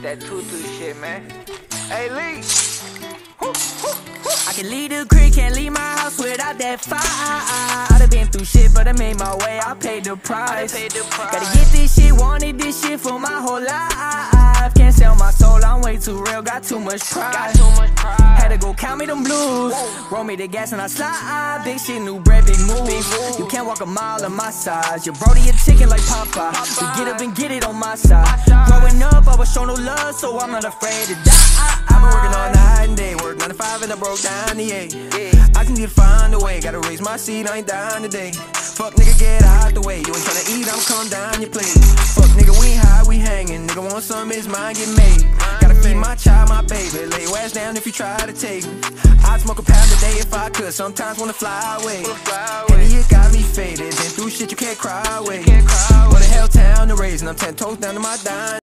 That tutu shit, man. AyyLeek. I can leave the crib, can't leave my house without that fire. I done been through shit, but I made my way, I paid the price. Gotta get this shit, wanted this shit for my whole life. Can't sell my soul, I'm way too real, got too much pride. Had to go count me them blues, roll me the gas and I slide. Big shit, new bread, big moves. You can't walk a mile on my size. Your brody a chicken like Popeye. We get up and get it on my side. Growing up, I was shown no love, so I'm not afraid to die. I've been working all night and day, work 9 to 5 and I broke down to 8. I just need to find a way, gotta raise my seat, I ain't dying today. Fuck nigga, get out the way, you ain't tryna eat, I'ma come down your plate. Fuck nigga, we ain't high, we hanging, nigga want something, it's mine, get made. Gotta feed my child, my baby, lay your ass down if you try to take me. I'd smoke a pound a day if I could, sometimes wanna fly away. And it got me faded, been through shit you can't cry away. What the hell town to raise, and I'm 10 toes down to my dime.